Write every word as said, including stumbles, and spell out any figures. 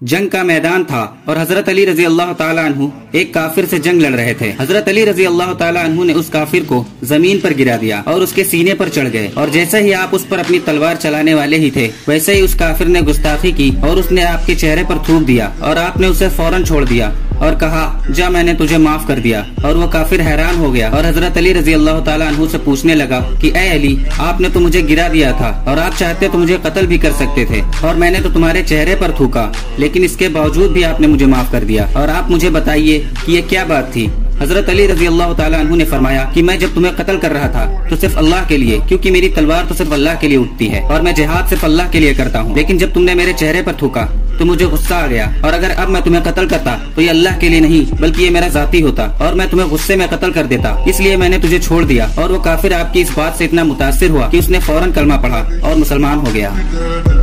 جنگ کا میدان تھا اور حضرت علی رضی اللہ تعالیٰ عنہ ایک کافر سے جنگ لڑ رہے تھے۔ حضرت علی رضی اللہ تعالیٰ عنہ نے اس کافر کو زمین پر گرا دیا اور اس کے سینے پر چڑھ گئے، اور جیسے ہی آپ اس پر اپنی تلوار چلانے والے ہی تھے ویسے ہی اس کافر نے گستاخی کی اور اس نے آپ کے چہرے پر تھوک دیا، اور آپ نے اسے فوراً چھوڑ دیا اور کہا جا میں نے تجھے معاف کر دیا۔ اور وہ کافر حیران ہو گیا اور حضرت علی رضی اللہ تعالیٰ عنہ سے پوچھنے لگا کہ اے علی، آپ نے تو مجھے گرا دیا تھا اور آپ چاہتے تو مجھے قتل بھی کر سکتے تھے، اور میں نے تو تمہارے چہرے پر تھوکا، لیکن اس کے باوجود بھی آپ نے مجھے معاف کر دیا، اور آپ مجھے بتائیے کہ یہ کیا بات تھی؟ حضرت علی رضی اللہ تعالیٰ عنہ نے فرمایا کہ میں جب تمہیں قتل کر رہا تھا تو صرف اللہ کے لیے، کیونکہ میری تلوار تو صرف اللہ کے لیے اٹھتی ہے اور میں جہاد صرف اللہ کے لیے کرتا ہوں، لیکن جب تم نے میرے چہرے پر تھوکا تو مجھے غصہ آ گیا، اور اگر اب میں تمہیں قتل کرتا تو یہ اللہ کے لیے نہیں بلکہ یہ میرا ذاتی ہوتا اور میں تمہیں غصے میں قتل کر دیتا، اس لیے میں نے تجھے چھوڑ دیا۔ اور وہ کافر آپ کی اس بات سے اتنا متاثر ہوا کہ اس نے فوراً کلمہ پڑھا اور مسلمان ہو گیا۔